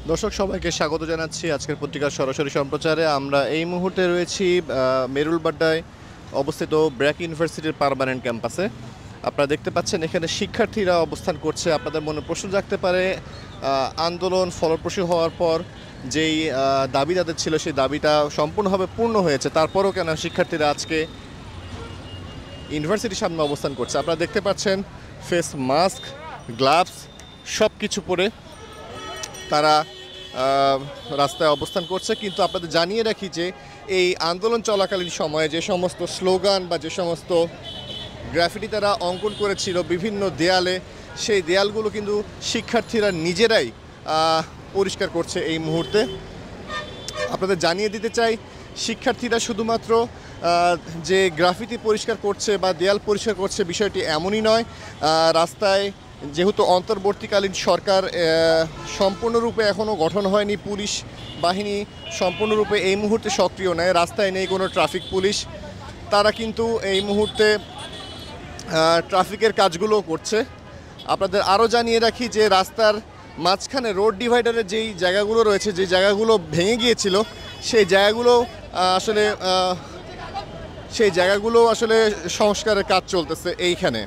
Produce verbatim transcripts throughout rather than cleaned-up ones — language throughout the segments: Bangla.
দর্শক সবাইকে স্বাগত জানাচ্ছি আজকের পত্রিকার সরাসরি সম্প্রচারে। আমরা এই মুহূর্তে রয়েছি মেরুলবাড্ডায় অবস্থিত ব্র্যাক ইউনিভার্সিটির পার্মানেন্ট ক্যাম্পাসে। আপনারা দেখতে পাচ্ছেন এখানে শিক্ষার্থীরা অবস্থান করছে। আপনাদের মনে প্রশ্ন জাগতে পারে, আন্দোলন ফলপ্রসূ হওয়ার পর যেই দাবি তাদের ছিল সেই দাবিটা সম্পূর্ণভাবে পূর্ণ হয়েছে, তারপরও কেন শিক্ষার্থীরা আজকে ইউনিভার্সিটির সামনে অবস্থান করছে। আপনারা দেখতে পাচ্ছেন ফেস মাস্ক, গ্লাভস সব কিছু পরে তারা রাস্তায় অবস্থান করছে। কিন্তু আপনাদের জানিয়ে রাখি যে এই আন্দোলন চলাকালীন সময়ে যে সমস্ত স্লোগান বা যে সমস্ত গ্রাফিটি তারা অঙ্কন করেছিল বিভিন্ন দেয়ালে, সেই দেয়ালগুলো কিন্তু শিক্ষার্থীরা নিজেরাই পরিষ্কার করছে এই মুহূর্তে। আপনাদের জানিয়ে দিতে চাই, শিক্ষার্থীরা শুধুমাত্র যে গ্রাফিটি পরিষ্কার করছে বা দেয়াল পরিষ্কার করছে বিষয়টি এমনই নয়। রাস্তায় যেহেতু অন্তর্বর্তীকালীন সরকার সম্পূর্ণরূপে এখনও গঠন হয়নি, পুলিশ বাহিনী সম্পূর্ণরূপে এই মুহূর্তে সক্রিয় নয়, রাস্তায় নেই কোনো ট্রাফিক পুলিশ, তারা কিন্তু এই মুহূর্তে ট্রাফিকের কাজগুলো করছে। আপনাদের আরও জানিয়ে রাখি যে রাস্তার মাঝখানে রোড ডিভাইডারের যেই জায়গাগুলো রয়েছে, যে জায়গাগুলো ভেঙে গিয়েছিল, সেই জায়গাগুলো আসলে সেই জায়গাগুলো আসলে সংস্কারের কাজ চলতেছে এইখানে।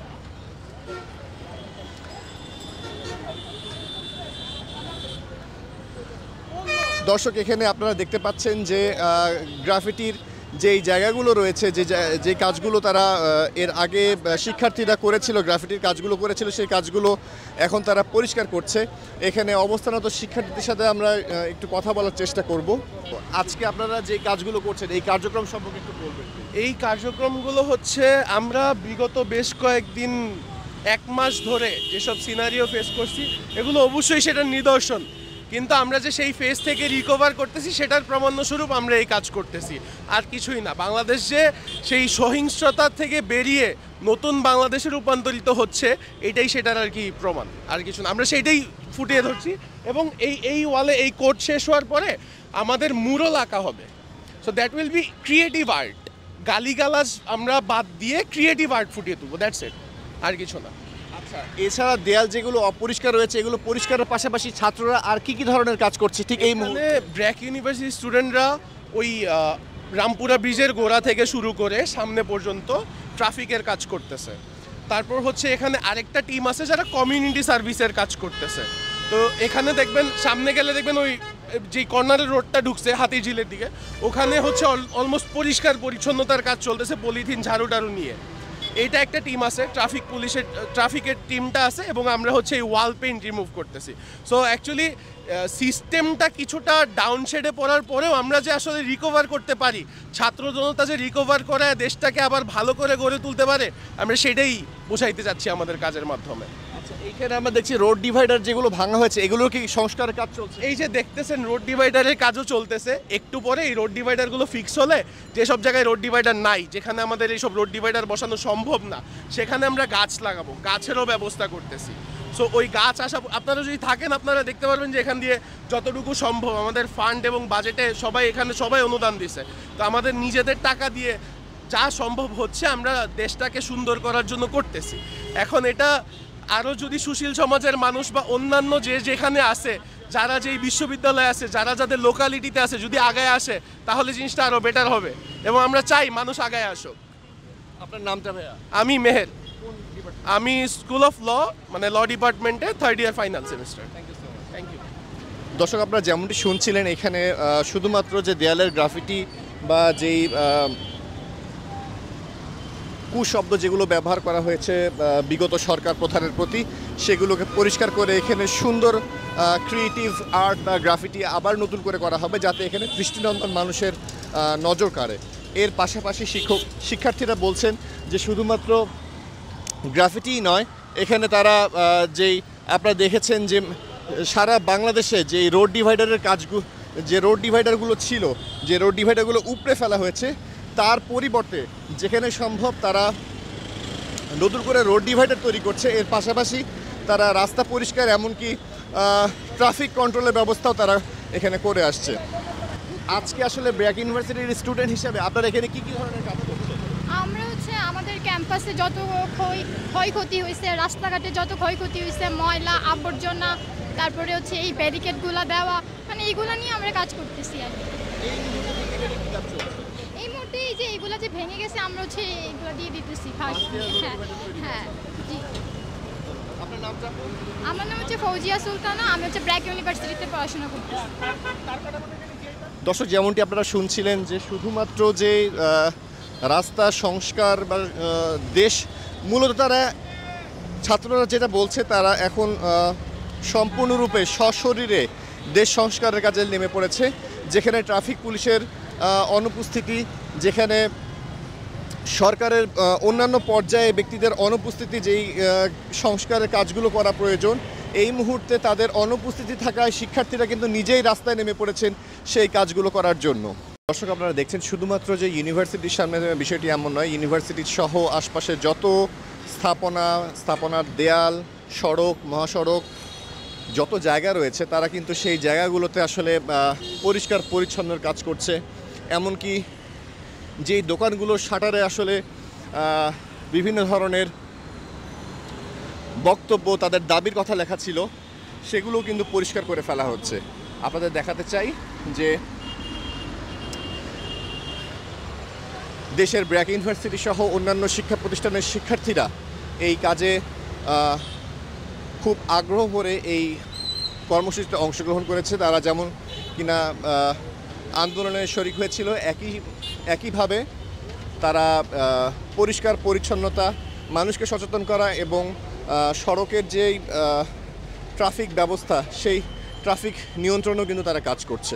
দর্শক এখানে আপনারা দেখতে পাচ্ছেন যে গ্রাফিটির যেই জায়গাগুলো রয়েছে, যে যে কাজগুলো তারা এর আগে শিক্ষার্থীরা করেছিল, গ্রাফিটির কাজগুলো করেছিল, সেই কাজগুলো এখন তারা পরিষ্কার করছে। এখানে অবস্থানরত শিক্ষার্থীদের সাথে আমরা একটু কথা বলার চেষ্টা করব। আজকে আপনারা যে কাজগুলো করছেন এই কার্যক্রম সম্পর্কে একটু বলবেন। এই কার্যক্রমগুলো হচ্ছে আমরা বিগত বেশ কয়েকদিন এক মাস ধরে যেসব সিনারিও ফেস করছি, এগুলো অবশ্যই সেটার নিদর্শন, কিন্তু আমরা যে সেই ফেজ থেকে রিকভার করতেছি সেটার প্রমাণস্বরূপ আমরা এই কাজ করতেছি, আর কিছুই না। বাংলাদেশ যে সেই সহিংসতা থেকে বেরিয়ে নতুন বাংলাদেশে রূপান্তরিত হচ্ছে, এটাই সেটার আর কি প্রমাণ, আর কিছু না। আমরা সেইটাই ফুটিয়ে ধরছি এবং এই এই ওয়ালে এই কোড শেষ হওয়ার পরে আমাদের মুরল আঁকা হবে। So that will be creative art. গালিগালাজ আমরা বাদ দিয়ে ক্রিয়েটিভ আর্ট ফুটিয়ে তুলবো, দ্যাটস ইট, আর কিছু না। আচ্ছা, এছাড়া দেয়াল যেগুলো অপরিষ্কার রয়েছে এগুলো পরিষ্কারের পাশাপাশি ছাত্ররা আর কি কি ধরনের কাজ করছে ঠিক এই মুহূর্তে? ব্র্যাক ইউনিভার্সিটির স্টুডেন্টরা ওই রামপুরা ব্রিজের গোড়া থেকে শুরু করে সামনে পর্যন্ত ট্রাফিকের কাজ করতেছে। তারপর হচ্ছে এখানে আরেকটা টিম আছে যারা কমিউনিটি সার্ভিসের কাজ করতেছে। তো এখানে দেখবেন, সামনে গেলে দেখবেন ওই যে কর্নারের রোডটা ঢুকছে হাতিঝিলের দিকে, ওখানে হচ্ছে অলমোস্ট পরিষ্কার পরিচ্ছন্নতার কাজ চলতেছে পলিথিন ঝাড়ু টাড়ু নিয়ে। এইটা একটা টিম আছে, ট্রাফিক পুলিশের ট্রাফিকের টিমটা আছে, এবং আমরা হচ্ছে এই ওয়াল পেইন্ট রিমুভ করতেছি। সো অ্যাকচুয়ালি সিস্টেমটা কিছুটা ডাউন শেডে পড়ার পরেও আমরা যে আসলে রিকভার করতে পারি, ছাত্র জনতা যে রিকভার করে দেশটাকে আবার ভালো করে গড়ে তুলতে পারে, আমরা সেটাই বোঝাইতে চাচ্ছি আমাদের কাজের মাধ্যমে। আচ্ছা, এইখানে আমরা দেখছি রোড ডিভাইডার যেগুলো ভাঙা হয়েছে এগুলো কি সংস্কারের কাজ চলছে? এই যে দেখতেছেন রোড ডিভাইডারের কাজও চলতেছে। একটু পরে এই রোড ডিভাইডারগুলো ফিক্স হলে, যেসব জায়গায় রোড ডিভাইডার নাই, যেখানে আমাদের এইসব রোড ডিভাইডার বসানো সম্ভব না, সেখানে আমরা গাছ লাগাবো, গাছেরও ব্যবস্থা করতেছি। সো ওই গাছ আসা, আপনারা যদি থাকেন আপনারা দেখতে পারবেন যে এখান দিয়ে যতটুকু সম্ভব আমাদের ফান্ড এবং বাজেটে সবাই এখানে সবাই অনুদান দিছে। তো আমাদের নিজেদের টাকা দিয়ে যা সম্ভব হচ্ছে আমরা দেশটাকে সুন্দর করার জন্য করতেছি। এখন এটা আরও যদি সুশীল সমাজের মানুষ বা অন্যান্য যে যেখানে আছে, যারা যেই বিশ্ববিদ্যালয়ে আছে, যারা যাদের লোকালিটিতে আছে, যদি আগায় আসে তাহলে জিনিসটা আরও বেটার হবে, এবং আমরা চাই মানুষ আগায় আসুক। আপনার নামটা ভাইয়া? আমি মেহের, আমি স্কুল অফ ল, মানে ল ডিপার্টমেন্টে third year final semester. Thank you so much. Thank you. দর্শক আপনারা যেমনটি শুনছিলেন, এখানে শুধুমাত্র যে দেয়ালের গ্রাফিটি বা যেই কুশব্দ যেগুলো ব্যবহার করা হয়েছে বিগত সরকার প্রধানের প্রতি, সেগুলোকে পরিষ্কার করে এখানে সুন্দর ক্রিয়েটিভ আর্ট বা গ্রাফিটি আবার নতুন করে করা হবে, যাতে এখানে দৃষ্টিনন্দন মানুষের নজর কাড়ে। এর পাশাপাশি শিক্ষক শিক্ষার্থীরা বলছেন যে শুধুমাত্র গ্রাফিটিই নয়, এখানে তারা যেই আপনারা দেখেছেন যে সারা বাংলাদেশে যে রোড ডিভাইডারের কাজগুলো, যে রোড ডিভাইডারগুলো ছিল, যে রোড ডিভাইডারগুলো উপড়ে ফেলা হয়েছে, তার পরিবর্তে যেখানে সম্ভব তারা নতুন করে রোড ডিভাইডার তৈরি করছে। এর পাশাপাশি তারা রাস্তা পরিষ্কার, এমনকি ট্রাফিক কন্ট্রোলের ব্যবস্থাও তারা এখানে করে আসছে। আজকে আসলে ব্র্যাক ইউনিভার্সিটির স্টুডেন্ট হিসেবে আপনারা এখানে কী কী ধরনের কাজ করছেন? আমরা হচ্ছে আমাদের ক্যাম্পাসে যত ক্ষয়ক্ষতি হয়েছে, রাস্তাঘাটে যত ক্ষয়ক্ষতি হয়েছে, ময়লা আবর্জনা তারপরে হচ্ছে এই ব্যারিকেডগুলো দেওয়া, মানে এইগুলো নিয়ে আমরা কাজ করতেছি আর কি। এই মুহূর্তে এই যে এইগুলো যে ভেঙে গেছে আমরা হচ্ছে এইগুলো দিয়ে দিতেছি ফার্স্ট। হ্যাঁ হ্যাঁ জি। আপনার নামটা? আমার নাম হচ্ছে ফৌজিয়া সুলতানা, আমি হচ্ছে ব্র্যাক ইউনিভার্সিটিতে পড়াশোনা করতেছি। দর্শক, যেমনটি আপনারা শুনছিলেন যে শুধুমাত্র যে আহ, রাস্তা সংস্কার বা আহ, দেশ, মূলত তারা ছাত্ররা যেটা বলছে তারা এখন আহ, সম্পূর্ণরূপে সশরীরে দেশ সংস্কারের কাজে নেমে পড়েছে, যেখানে ট্রাফিক পুলিশের আহ, অনুপস্থিতি, যেখানে সরকারের আহ, অন্যান্য পর্যায়ে ব্যক্তিদের অনুপস্থিতি, যেই আহ, সংস্কারের কাজগুলো করা প্রয়োজন, এই মুহূর্তে তাদের অনুপস্থিতি থাকায় শিক্ষার্থীরা কিন্তু নিজেই রাস্তায় নেমে পড়েছেন সেই কাজগুলো করার জন্য। দর্শক, আপনারা দেখছেন শুধুমাত্র যে ইউনিভার্সিটির সামনে বিষয়টি এমন নয়, ইউনিভার্সিটি সহ আশপাশে যত স্থাপনা, স্থাপনার দেয়াল, সড়ক, মহাসড়ক, যত জায়গা রয়েছে তারা কিন্তু সেই জায়গাগুলোতে আসলে আহ, পরিষ্কার পরিচ্ছন্নর কাজ করছে। এমনকি যেই দোকানগুলোর শাটারে আসলে আহ, বিভিন্ন ধরনের বক্তব্য, তাদের দাবির কথা লেখা ছিল, সেগুলোও কিন্তু পরিষ্কার করে ফেলা হচ্ছে। আপনাদের দেখাতে চাই যে দেশের ব্র্যাক ইউনিভার্সিটি সহ অন্যান্য শিক্ষা প্রতিষ্ঠানের শিক্ষার্থীরা এই কাজে আহ, খুব আগ্রহ ভরে এই কর্মসূচিতে অংশগ্রহণ করেছে। তারা যেমন কিনা আহ, আন্দোলনে শরিক হয়েছিল, একই একইভাবে তারা আহ, পরিষ্কার পরিচ্ছন্নতা, মানুষকে সচেতন করা এবং আহ, সড়কের যেই আহ, ট্রাফিক ব্যবস্থা, সেই ট্রাফিক নিয়ন্ত্রণও কিন্তু তারা কাজ করছে।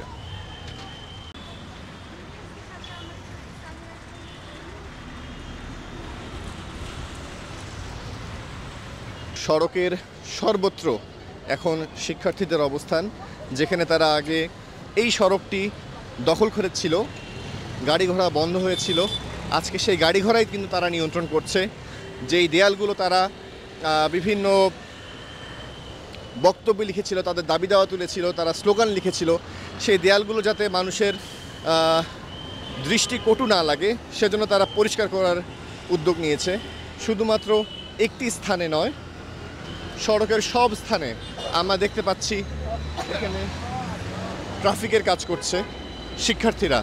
সড়কের সর্বত্র এখন শিক্ষার্থীদের অবস্থান, যেখানে তারা আগে এই সড়কটি দখল করেছিল, গাড়ি ঘোড়া বন্ধ হয়েছিল, আজকে সেই গাড়ি ঘোড়াই কিন্তু তারা নিয়ন্ত্রণ করছে। যেই দেয়ালগুলো তারা আহ, বিভিন্ন বক্তব্য লিখেছিল, তাদের দাবি দাওয়া তুলেছিল, তারা স্লোগান লিখেছিল, সেই দেয়ালগুলো যাতে মানুষের আহ, দৃষ্টি কটু না লাগে সেজন্য তারা পরিষ্কার করার উদ্যোগ নিয়েছে। শুধুমাত্র একটি স্থানে নয়, সড়কের সব স্থানে আমরা দেখতে পাচ্ছি এখানে ট্রাফিকের কাজ করছে শিক্ষার্থীরা।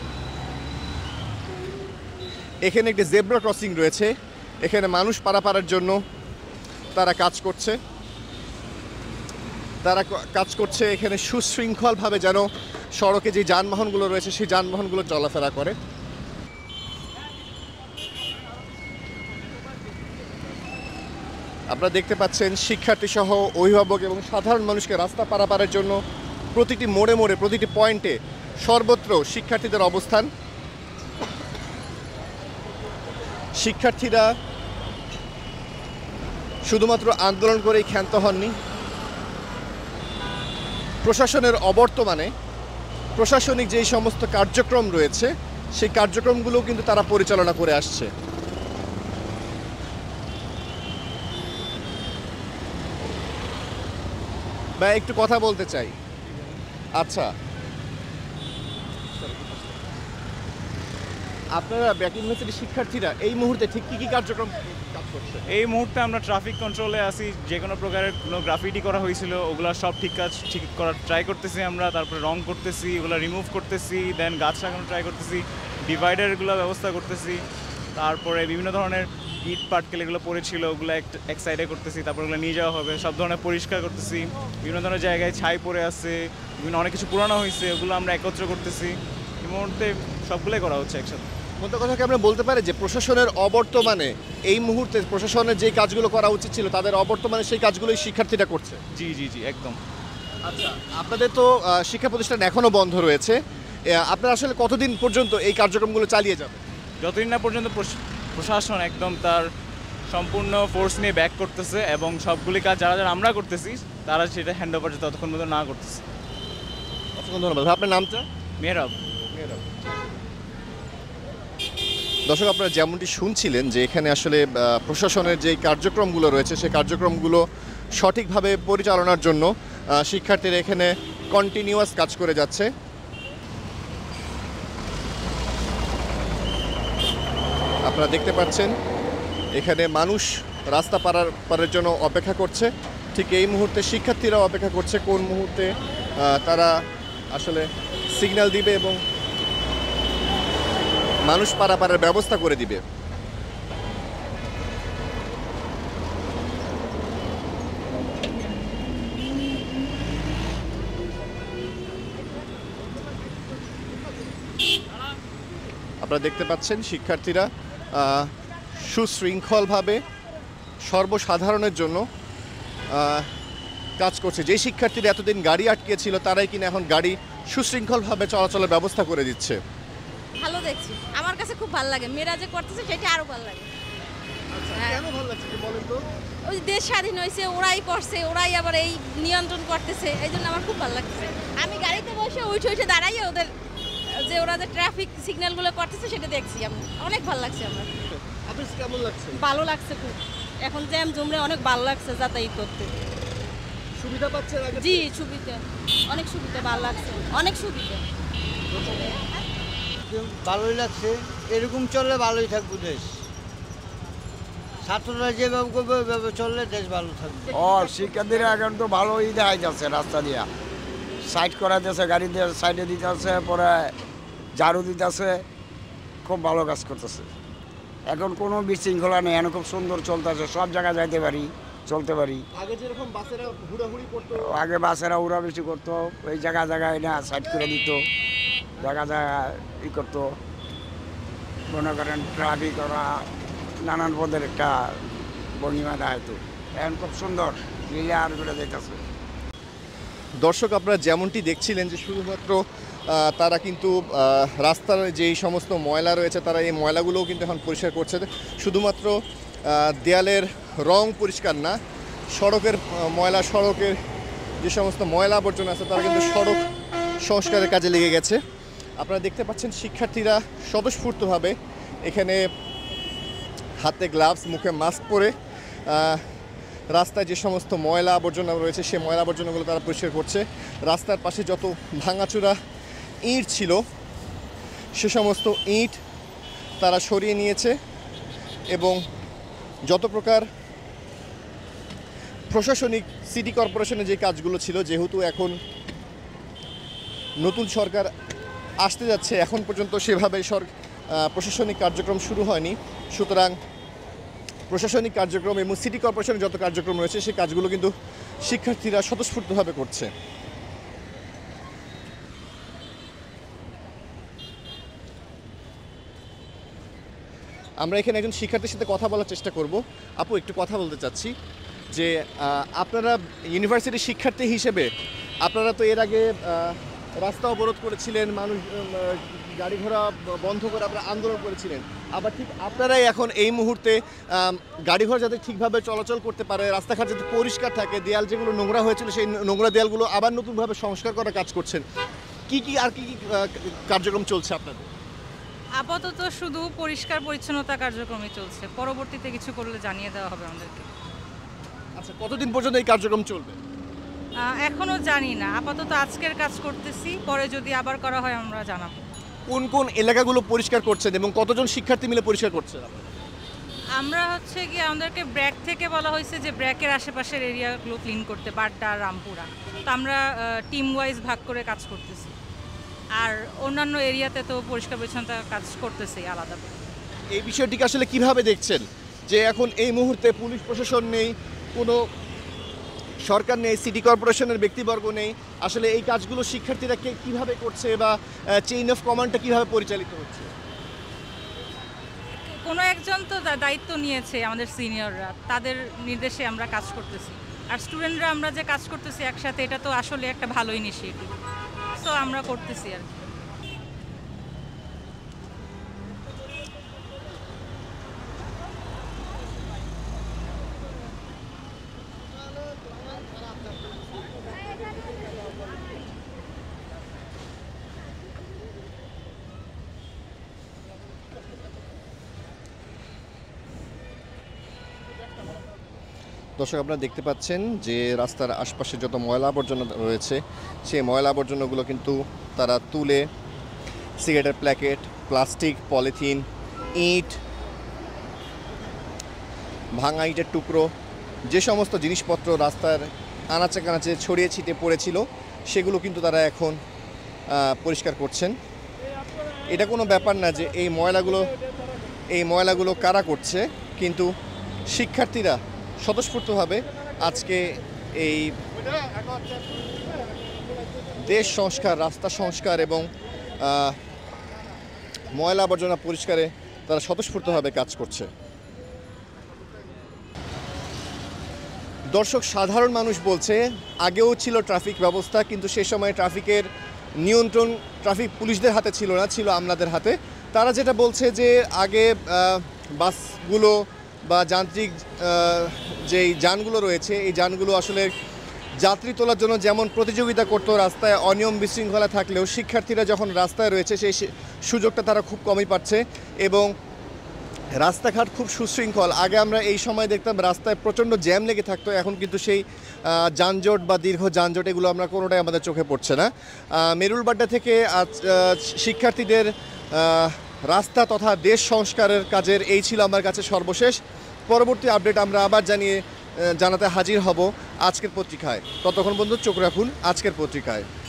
এখানে একটি জেব্রা ক্রসিং রয়েছে, এখানে মানুষ পারাপারের জন্য তারা কাজ করছে। তারা কাজ করছে এখানে সুশৃঙ্খলভাবে, যেন সড়কে যে যানবাহনগুলো রয়েছে সেই যানবাহনগুলো চলাফেরা করে। আপনারা দেখতে পাচ্ছেন শিক্ষার্থী সহ অভিভাবক এবং সাধারণ মানুষকে রাস্তা পারাপারের জন্য প্রতিটি মোড়ে মোড়ে, প্রতিটি পয়েন্টে, সর্বত্র শিক্ষার্থীদের অবস্থান। শিক্ষার্থীরা শুধুমাত্র আন্দোলন করেই ক্ষান্ত হননি, প্রশাসনের অবর্তমানে প্রশাসনিক যেই সমস্ত কার্যক্রম রয়েছে সেই কার্যক্রমগুলোও কিন্তু তারা পরিচালনা করে আসছে। বা একটু কথা বলতে চাই। আচ্ছা, আপনারা ব্র্যাক ইউনিভার্সিটির শিক্ষার্থীরা এই মুহূর্তে ঠিক কী কী কার্যক্রম কাজ করছে? এই মুহূর্তে আমরা ট্রাফিক কন্ট্রোলে আছি। যে কোনো প্রকারের কোনো গ্রাফিটি করা হয়েছিল ওগুলো সব ঠিক কাজ ঠিক করার ট্রাই করতেছি আমরা। তারপরে রং করতেছি, ওগুলো রিমুভ করতেছি, দেন গাছ লাগানো ট্রাই করতেছি, ডিভাইডারগুলো ব্যবস্থা করতেছি। তারপরে বিভিন্ন ধরনের ইট পাটকেল এগুলো পড়েছিল ওগুলো এক এক সাইডে করতেছি, তারপর ওগুলো নিয়ে যাওয়া হবে। সব ধরনের পরিষ্কার করতেছি, বিভিন্ন ধরনের জায়গায় ছাই পড়ে আছে, বিভিন্ন অনেক কিছু পুরানো হয়েছে, ওগুলো আমরা একত্র করতেছি। এই মুহূর্তে সবগুলোই করা হচ্ছে একসাথে। মতো কথা কি আমরা বলতে পারি যে প্রশাসনের অবর্তমানে এই মুহূর্তে প্রশাসনের যে কাজগুলো করা উচিত ছিল তাদের অবর্তমানে সেই কাজগুলোই শিক্ষার্থীরা করছে? জি জি জি একদম। আচ্ছা, আপনাদের তো আহ, শিক্ষা প্রতিষ্ঠান এখনও বন্ধ রয়েছে, আহ, আপনারা আসলে কতদিন পর্যন্ত এই কার্যক্রমগুলো চালিয়ে যাবেন? যতদিন না পর্যন্ত প্রশ- প্রশাসন একদম তার সম্পূর্ণ ফোর্স নিয়ে ব্যাক করতেছে এবং সবগুলি কাজ যারা যারা আমরা করতেছি তারা সেটা হ্যান্ড ওভার ততক্ষণ পর্যন্ত না করতেছে। অসংখ্য ধন্যবাদ। ভাই, আপনার নামটা? মেহরাব। দর্শক, আপনারা যেমনটি শুনছিলেন যে এখানে আসলে আহ, প্রশাসনের যেই কার্যক্রমগুলো রয়েছে সেই কার্যক্রমগুলো সঠিকভাবে পরিচালনার জন্য আহ, শিক্ষার্থীরা এখানে কন্টিনিউয়াস কাজ করে যাচ্ছে। আপনারা দেখতে পাচ্ছেন এখানে মানুষ রাস্তা পারার পারের জন্য অপেক্ষা করছে। ঠিক এই মুহূর্তে শিক্ষার্থীরা অপেক্ষা করছে কোন মুহূর্তে আহ, তারা আসলে সিগন্যাল দিবে এবং মানুষ পারাপারের ব্যবস্থা করে দিবে। আপনারা দেখতে পাচ্ছেন শিক্ষার্থীরা আহ, সুশৃঙ্খলভাবে সর্বসাধারণের জন্য আহ, কাজ করছে। যে শিক্ষার্থীরা এতদিন গাড়ি আটকে ছিল তারাই কিনা এখন গাড়ি সুশৃঙ্খলভাবে চলাচলের ব্যবস্থা করে দিচ্ছে। ভালো দেখছি, আমার কাছে খুব ভালো লাগে। মেয়েরা যে করতেছে সেটা আরো ভালো লাগে। হ্যাঁ। কেন ভালো লাগছে বলেন তো? ওই দেশ স্বাধীন হয়েছে, ওরাই করছে, ওরাই আবার এই নিয়ন্ত্রণ করতেছে, এই জন্য আমার খুব ভালো লাগছে। আমি গাড়িতে বসে উঠে উঠে দাঁড়াইয়ে ওদের যে ওরা যে ট্রাফিক সিগন্যালগুলো করতেছে সেটা দেখছি, আমি অনেক ভালো লাগছে আমার। আপনার কেমন লাগছে? ভালো লাগছে খুব। এখন জ্যাম জমরে অনেক ভালো লাগছে যাতায়াত করতে। সুবিধা পাচ্ছেন আগে? জি, সুবিধা অনেক সুবিধা, ভালো লাগছে অনেক সুবিধা। ভালোই লাগছে, এরকম চললে ভালোই থাকবে দেশ। ছাত্ররা যেভাবে করবে ওইভাবে চললে দেশ ভালো থাকবে। ও শিক্ষার্থীরা এখন তো ভালোই দেখা যাচ্ছে, রাস্তা দিয়া সাইড করা যাচ্ছে, গাড়ি দিয়ে সাইডে দিতে আছে, পরে ঝাড়ু দিতে আছে, খুব ভালো কাজ করতেছে। এখন কোনো বিশৃঙ্খলা নেই, এখন খুব সুন্দর চলতেছে, সব জায়গায় যাইতে পারি, চলতে পারি। আগে যেরকম বাসেরা হুড়াহুড়ি করতো, আগে বাসেরা উড়া বেশি করতো, ওই জায়গা জায়গায় না সাইড করে দিত, জায়গা জায়গায় ই করতো, মনে করেন ট্রাফিক করা নানান পদের একটা বর্ণিমা দেখাইতো। এখন খুব সুন্দর ক্লিয়ার করে যেতেছে। দর্শক আপনারা যেমনটি দেখছিলেন যে শুধুমাত্র আহ, তারা কিন্তু আহ, রাস্তার যেই সমস্ত ময়লা রয়েছে তারা এই ময়লাগুলোও কিন্তু এখন পরিষ্কার করছে। শুধুমাত্র আহ, দেয়ালের রং পরিষ্কার না, সড়কের আহ, ময়লা, সড়কের যে সমস্ত ময়লা আবর্জনা আছে তারা কিন্তু সড়ক সংস্কারের কাজে লেগে গেছে। আপনারা দেখতে পাচ্ছেন শিক্ষার্থীরা স্বতঃস্ফূর্তভাবে এখানে হাতে গ্লাভস, মুখে মাস্ক পরে আহ, রাস্তায় যে সমস্ত ময়লা আবর্জনা রয়েছে সেই ময়লা আবর্জনাগুলো তারা পরিষ্কার করছে। রাস্তার পাশে যত ভাঙাচোরা ইট ছিল সে সমস্ত ইট তারা সরিয়ে নিয়েছে এবং যত প্রকার প্রশাসনিক সিটি কর্পোরেশনের যে কাজগুলো ছিল, যেহেতু এখন নতুন সরকার আসতে যাচ্ছে, এখন পর্যন্ত সেভাবে সর প্রশাসনিক কার্যক্রম শুরু হয়নি, সুতরাং প্রশাসনিক কার্যক্রম এবং সিটি কর্পোরেশনের যত কার্যক্রম রয়েছে সেই কাজগুলো কিন্তু শিক্ষার্থীরা স্বতঃস্ফূর্তভাবে করছে। আমরা এখানে একজন শিক্ষার্থীর সাথে কথা বলার চেষ্টা করব। আপু, একটু কথা বলতে চাচ্ছি যে আহ, আপনারা ইউনিভার্সিটির শিক্ষার্থী হিসেবে আপনারা তো এর আগে আহ, রাস্তা অবরোধ করেছিলেন, মানুষ আহ, গাড়ি ঘোড়া বন্ধ করে আপনারা আন্দোলন করেছিলেন, আবার ঠিক আপনারাই এখন এই মুহূর্তে আম, গাড়ি ঘোড়া যাতে ঠিকভাবে চলাচল করতে পারে, রাস্তাঘাট যাতে পরিষ্কার থাকে, দেয়াল যেগুলো নোংরা হয়েছিল সেই নোংরা দেয়ালগুলো আবার নতুনভাবে সংস্কার করার কাজ করছেন। কি কি আর কি কি আহ, কার্যক্রম চলছে আপনাদের? আপাতত শুধু পরিষ্কার পরিচ্ছন্নতা কার্যক্রমই চলছে, পরবর্তীতে কিছু করলে জানিয়ে দেওয়া হবে আমাদেরকে। আচ্ছা, কতদিন পর্যন্ত এই কার্যক্রম চলবে? আহ, এখনো জানি না, আপাতত আজকের কাজ করতেছি, পরে যদি আবার করা হয় আমরা জানাবো। কোন কোন এলাকাগুলো পরিষ্কার করছেন এবং কতজন শিক্ষার্থী মিলে পরিষ্কার করছেন? আমরা হচ্ছে কি আমাদেরকে ব্র্যাক থেকে বলা হয়েছে যে ব্র্যাকের আশেপাশের এরিয়াগুলো ক্লিন করতে, বাড্ডা, রামপুরা, তো আমরা টিম ওয়াইজ ভাগ করে কাজ করতেছি। আর অন্যান্য এরিয়াতে তো পরিষ্কার পরিচ্ছন্নতা কাজ করতেছি আলাদা করে। এই বিষয়টিকে আসলে কিভাবে দেখছেন যে এখন এই মুহূর্তে পুলিশ প্রশাসন নেই, কোনো সরকার নেই, সিটি কর্পোরেশনের ব্যক্তিবর্গ নেই, আসলে এই কাজগুলো শিক্ষার্থীরা কে কীভাবে করছে বা চেইন অফ কমান্ডটা কীভাবে পরিচালিত হচ্ছে? কোনো একজন তো দা- দায়িত্ব নিয়েছে, আমাদের সিনিয়ররা, তাদের নির্দেশে আমরা কাজ করতেছি। আর স্টুডেন্টরা আমরা যে কাজ করতেছি একসাথে, এটা তো আসলে একটা ভালো ইনিশিয়েটিভ, সো আমরা করতেছি আর কি। দর্শক, আপনারা দেখতে পাচ্ছেন যে রাস্তার আশপাশে যত ময়লা আবর্জনা রয়েছে সেই ময়লা আবর্জনাগুলো কিন্তু তারা তুলে সিগারেটের প্যাকেট, প্লাস্টিক, পলিথিন, ইট, ভাঙা ইটের টুকরো যে সমস্ত জিনিসপত্র রাস্তার আনাচে কানাচে ছড়িয়ে ছিটে পড়েছিল সেগুলো কিন্তু তারা এখন পরিষ্কার করছেন। এটা কোনো ব্যাপার না যে এই ময়লাগুলো এই ময়লাগুলো কারা করছে, কিন্তু শিক্ষার্থীরা স্বতঃস্ফূর্তভাবে আজকে এই দেশ সংস্কার, রাস্তা সংস্কার এবং ময়লা আবর্জনা পরিষ্কারে তারা স্বতঃস্ফূর্তভাবে কাজ করছে। দর্শক, সাধারণ মানুষ বলছে আগেও ছিল ট্রাফিক ব্যবস্থা, কিন্তু সে সময় ট্রাফিকের নিয়ন্ত্রণ ট্রাফিক পুলিশদের হাতে ছিল না, ছিল আমলাদের হাতে। তারা যেটা বলছে যে আগে বাসগুলো বা যান্ত্রিক যেই যানগুলো রয়েছে এই যানগুলো আসলে যাত্রী তোলার জন্য যেমন প্রতিযোগিতা করতো, রাস্তায় অনিয়ম বিশৃঙ্খলা থাকলেও শিক্ষার্থীরা যখন রাস্তায় রয়েছে সেই সুযোগটা তারা খুব কমই পাচ্ছে এবং রাস্তাঘাট খুব সুশৃঙ্খল। আগে আমরা এই সময় দেখতাম রাস্তায় প্রচণ্ড জ্যাম লেগে থাকতো, এখন কিন্তু সেই যানজট বা দীর্ঘ যানজট এগুলো আমরা কোনোটাই আমাদের চোখে পড়ছে না। মেরুলবাড্ডা থেকে আজ শিক্ষার্থীদের রাস্তা তথা দেশ সংস্কারের কাজের এই ছিল আমার কাছে সর্বশেষ। পরবর্তী আপডেট আমরা আবার জানিয়ে জানাতে হাজির হব আজকের পত্রিকায়। ততক্ষণ পর্যন্ত চোখ রাখুন আজকের পত্রিকায়।